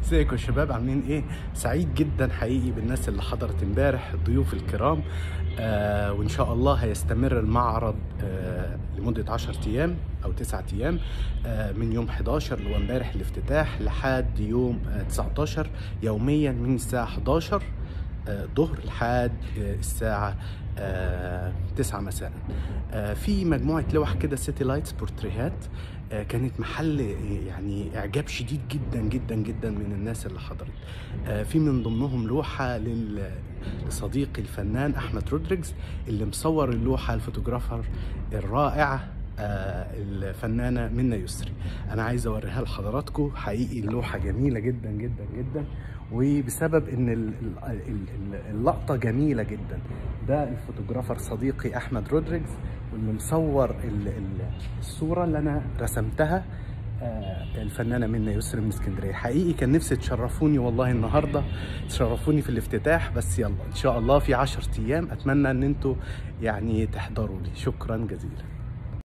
ازيكم يا شباب، عاملين ايه؟ سعيد جدا حقيقي بالناس اللي حضرت امبارح، الضيوف الكرام. وان شاء الله هيستمر المعرض لمدة 10 ايام او 9 ايام، من يوم 11 اللي هو امبارح الافتتاح لحد يوم 19، يوميا من الساعة 11 ظهر لحد الساعة 9 مساء. في مجموعة لوح كده سيتي لايتس بورتريهات، كانت محل يعني اعجاب شديد جدا جدا جدا من الناس اللي حضرت. في من ضمنهم لوحة لصديقي الفنان احمد رودريجز، اللي مصور اللوحة الفوتوغرافر الرائعة الفنانة منى يسري. انا عايز اوريها لحضراتكم، حقيقي اللوحة جميلة جدا جدا جدا، وبسبب ان اللقطة جميلة جدا. ده الفوتوغرافر صديقي احمد رودريجز، واللي مصور الصورة اللي انا رسمتها الفنانة منى يسري من اسكندرية. حقيقي كان نفسي تشرفوني والله النهاردة، تشرفوني في الافتتاح، بس يلا ان شاء الله في 10 ايام اتمنى ان انتوا يعني تحضروا لي. شكرا جزيلا.